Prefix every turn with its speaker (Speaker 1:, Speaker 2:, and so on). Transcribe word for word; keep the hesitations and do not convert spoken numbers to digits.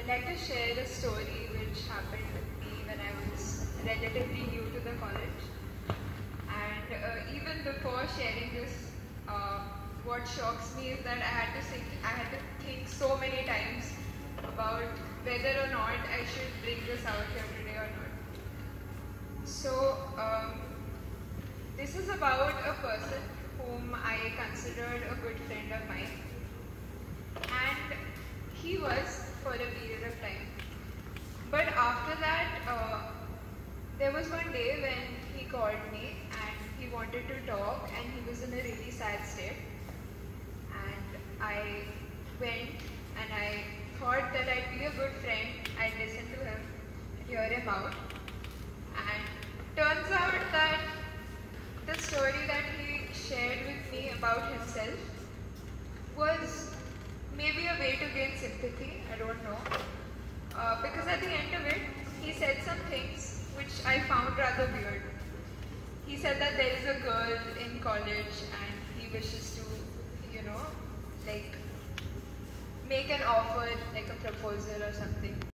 Speaker 1: I'd like to share a story which happened with me when I was relatively new to the college. And uh, even before sharing this, uh, what shocks me is that I had to think, I had to think so many times about whether or not I should bring this out here today or not. So, um, this is about a person whom I considered a good friend of mine, and he was for a period of time. But after that, uh, there was one day when he called me and he wanted to talk, and he was in a really sad state. And I went and I thought that I'd be a good friend, I'd listen to him, hear him out. And turns out that the story that he shared with me about himself was maybe a way to gain sympathy, I don't know. Uh, because at the end of it, he said some things which I found rather weird. He said that there is a girl in college and he wishes to, you know, like make an offer, like a proposal or something.